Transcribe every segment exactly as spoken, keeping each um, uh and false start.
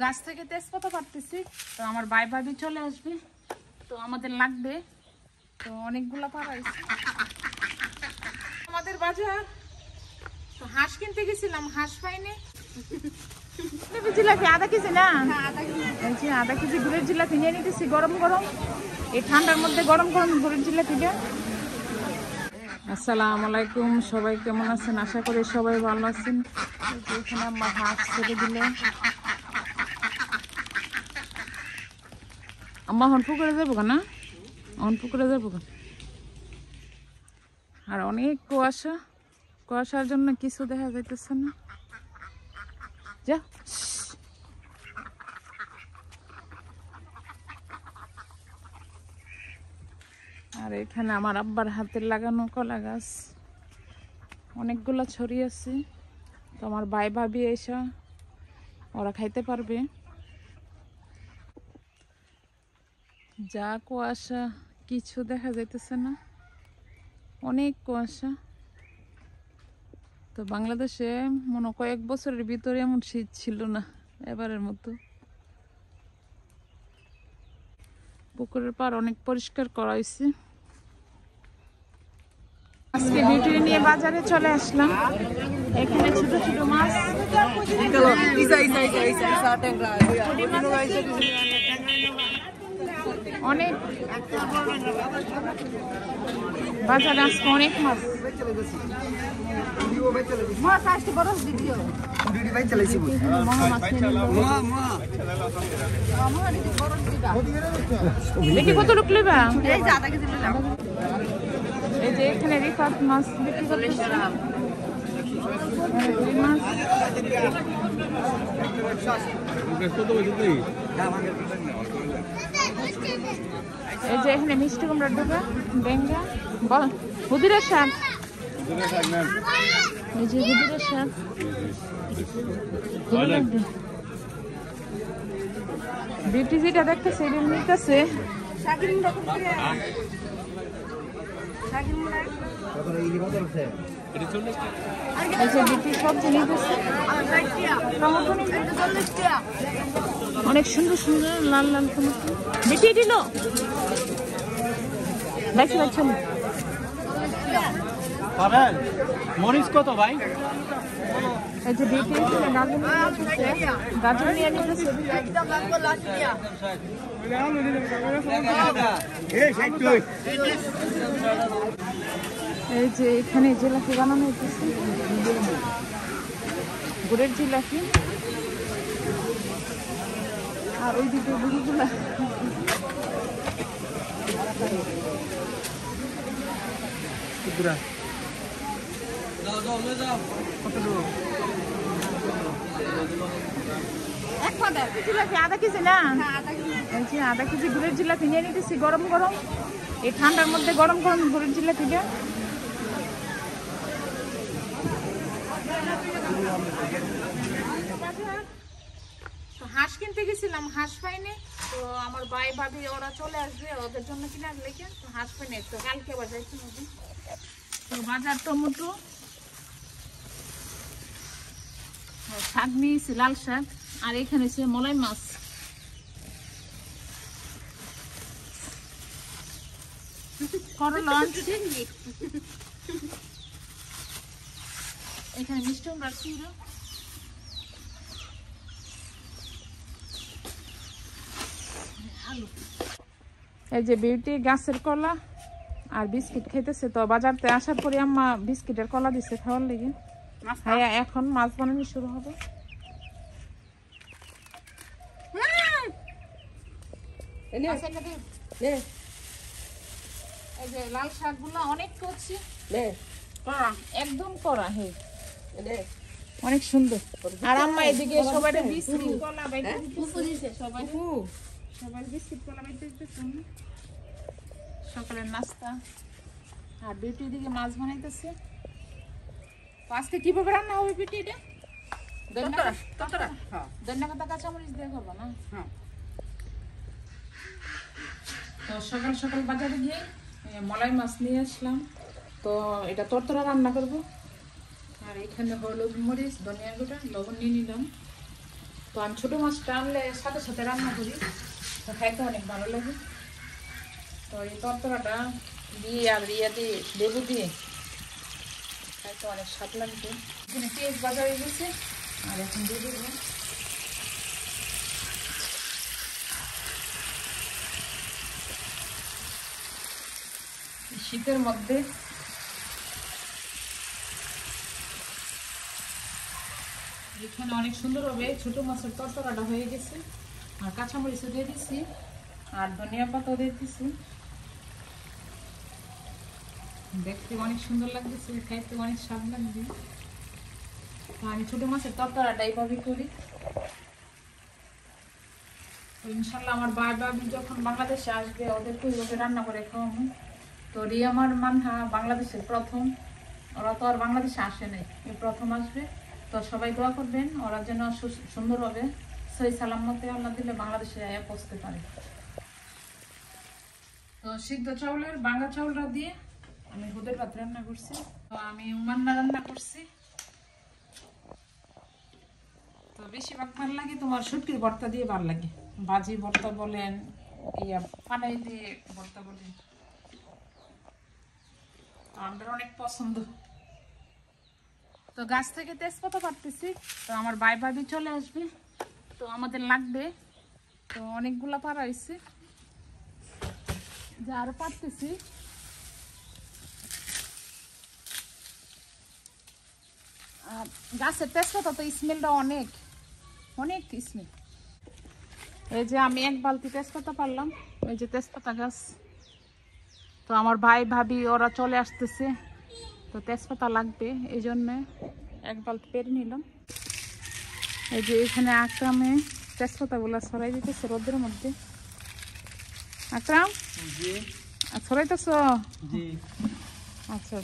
গাছ থেকে তেজপাতা পাড়তেছি, তো আমার ভাই ভাবি চলে আসবে, তো আমাদের লাগবে, তো অনেকগুলা পাড়াইছি। আমাদের বাজার তো হাঁস কিনতে গেছিলাম, হাঁস পাইনি। জিলাপি আধা কেজি না, আধা কেজি গুড়ের জিলাপি নিয়ে নিতেছি গরম গরম, এই ঠান্ডার মধ্যে গরম গরম গুড়ের জিলাপিটা। আসসালামু আলাইকুম, সবাই কেমন আছেন? আশা করি সবাই ভালো আছেন। এখানে আমার হাঁস ছেড়ে দিলে আম্মা হন পুকুরে যাবো না, হন পুকুরে যাবো। আর অনেক কুয়াশা, কুয়াশার জন্য কিছু দেখা যাইতেছে না। যা আর এখানে আমার আব্বার হাতের লাগানো কলা গাছ অনেকগুলো ছড়িয়ে আছে, তো আমার ভাই ভাবি এসা ওরা খাইতে পারবে। যা কুয়াশা, কিছু দেখা যাইতেছে না, অনেক কুয়াশা। তো বাংলাদেশে মনে কয়েক বছরের ভিতরে এমন শীত ছিল না এবারের মতো। পুকুরের পাড় অনেক পরিষ্কার করা হয়েছে। আজকে বিউটি নিয়ে বাজারে চলে আসলাম। এখানে ছোট ছোট মাছ, অনেক বাজারে আজকে অনেক মাছ। দেখি কত লোক লেবা, এই যে এখানে রিফাত মাছ বিক্রি করতেছে। মাছ এই যে এখানে মিষ্টি কুমড়ার ডোকা, বেঙ্গা, বল হুদিরের শাক, এই যে হুদিরের শাক। বিউটি যেটা দেখতেছে এটা নিতেছে। অনেক সুন্দর সুন্দর লাল লাল টমেটো বিটি দিল। দেখছি দেখছেন মরিচ কত ভাই? এই যে বিটি গাজর নিয়ে নিতেছে। এই যে এখানে জিলাপি বানানো হইতেছে, গুড়ের জিলাপি। আর ওই দিকে বুড়িগুলা জিলাপি আধা কেজি না, আধা কেজি গুড়ের জিলাপি নিয়ে নিতেছি গরম গরম, এই ঠান্ডার মধ্যে গরম গরম গুড়ের জিলাপিটা। হাঁস কিনতে গেছিলাম, হাঁস পাইনি, তো আমার ভাই ভাবি ওরা চলে আসবে, ওদের জন্য কিনে আসলে হাঁস পাইনি, তো কালকে আবার যাইতে হবে। তো বাজার টমেটো, শাক নিয়েছি লাল শাক, আর এখানে সে মলাই মাছ। করলা এখানে মিষ্টি কুমড়ার চিড়ো, এই যে বিউটি গাছের কলা আর বিস্কিট খাইতেছে। তো বাজারতে আসার পরে আম্মা বিস্কিটের কলা দিচ্ছে খাওয়ার লেগে। হ্যাঁ, এখন মাছ বানানো শুরু হবে। এই যে লাল শাক গুলা অনেক করছি, একদম করা, হ্যাঁ অনেক সুন্দর। আর আম্মা এদিকে সবাই বিস্কিট কলা বাইতে দিতেছে, সবাই সবাই বিস্কিট কলা বাইতে দিতেছে সকালের নাস্তা। আর বিউটি দিকে মাছ বানাইতেছে। আজকে কিভাবে রান্না হবে বিউটি? এটা ধনিয়া পাতা কাঁচামরিচ দিয়ে করবো না? তো সকাল সকাল বাজারে গিয়ে মলাই মাছ নিয়ে আসলাম, তো এটা তরতরা রান্না করব। আর এখানে হলুদ মরিচ ধনিয়া গুঁড়া লবণ নিয়ে নিলাম, তো আমি ছোটো মাছটা আনলে সাথে সাথে রান্না করি, তো খাইতে অনেক ভালো লাগে। তো এই তরকারিটা দিয়ে আর ইয়ে দিয়ে লেবু দিয়ে খাইতে অনেক স্বাদ লাগবে। এখানে পেঁয়াজ ভাজা হয়ে গেছে, আর এখন দিয়ে দেবো শীতের মধ্যে এখানে অনেক সুন্দর হবে। ছোট মাছের তরকারিটা হয়ে গেছে, আর কাঁচামরিচও দিয়ে দিচ্ছি, আর ধনিয়া পাতাও দিয়ে দিচ্ছি। দেখতে অনেক সুন্দর লাগতেছে, খাইতে অনেক স্বাদ লাগবে। আমি ছোট মাছের তরকারিটা এইভাবে করি। ইনশাল্লাহ আমার ভাই ভাবি যখন বাংলাদেশে আসবে ওদেরকে ওদের রান্না করে খাওয়াবো। তো রিয়ামার মানহা বাংলাদেশের প্রথম, ওরা তো আর বাংলাদেশে আসে নাই, এই প্রথম আসবে। তো সবাই দোয়া করবেন ওরা যেন সুন্দরভাবে সহি সালামতে আল্লাহ দিলে বাংলাদেশে আয়া পৌঁছতে পারে। তো সিদ্ধ চাউলের বাংলা চাউলটা দিয়ে আমি দুধের ভাত রান্না করছি। তো আমি উমান্না রান্না করছি। তো বেশিরভাগ ভালো লাগে তোমার শুটকির ভর্তা দিয়ে ভালো লাগে, ভাজি ভর্তা বলেন, ইয়া পানাই দিয়ে ভর্তা বলেন, আমাদের অনেক পছন্দ। তো গাছ থেকে তেজপাতা পাড়তেছি, তো আমার ভাই ভাবি চলে আসবে, তো আমাদের লাগবে। তো অনেকগুলা পাড়া হয়েছে, যা আরো পাড়তেছি। আর গাছের তেজপাতা তো স্মেলটা অনেক অনেক স্মেল। এই যে আমি এক বালতি তেজপাতা পারলাম, এই যে তেজপাতা গাছ। তো আমার ভাই ভাবি ওরা চলে আসতেছে, তো তেজপাতা লাগবে, এই জন্যে এক বালতি পেরে নিলাম। এই যে এখানে আকরামে তেজপাতাগুলো ছড়াই দিতেছে রোদের মধ্যে। আকরাম ছড়াইতেছ? আচ্ছা আচ্ছা।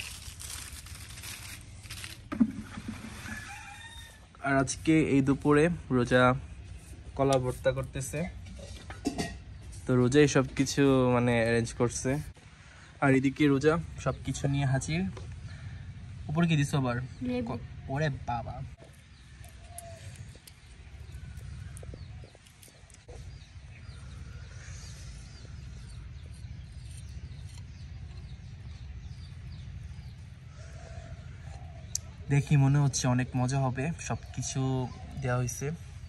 আর আজকে এই দুপুরে রোজা কলা ভর্তা করতেছে, তো রোজা সব কিছু মানে অ্যারেঞ্জ করছে। আর এদিকে রোজা সব কিছু নিয়ে হাজির। উপরে কি দিছো আবার? ওরে বাবা, দেখি মনে হচ্ছে অনেক মজা হবে। সব কিছু দেওয়া হয়েছে।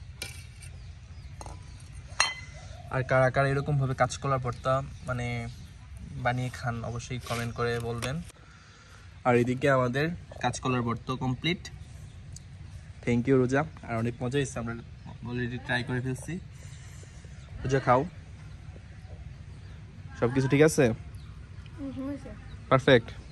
আর কারা কারা এরকম ভাবে কাঁচকলার ভর্তা মানে বানিয়ে খান অবশ্যই কমেন্ট করে বলবেন। আর এদিকে আমাদের কাঁচকলার ভর্তা কমপ্লিট। থ্যাংক ইউ রোজা, আর অনেক মজা হয়েছে, আমরা অলরেডি ট্রাই করে ফেলছি। রোজা খাও, সব কিছু ঠিক আছে? পারফেক্ট।